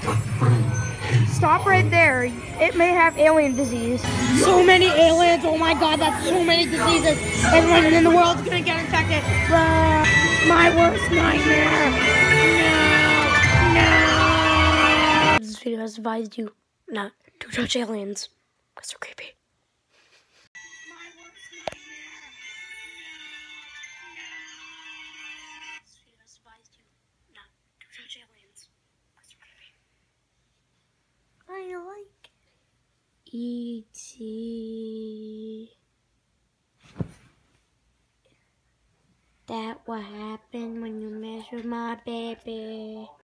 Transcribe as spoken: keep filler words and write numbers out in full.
Stop right there. It may have alien disease. So many aliens. Oh my god, that's so many diseases. Everyone in the world's gonna get infected. Run. My worst nightmare. No. No. This video has advised you not to touch aliens because they're creepy. My worst nightmare. No. No. This video has advised you not to touch aliens because they're creepy. I like E T That what happened when you mess with my baby.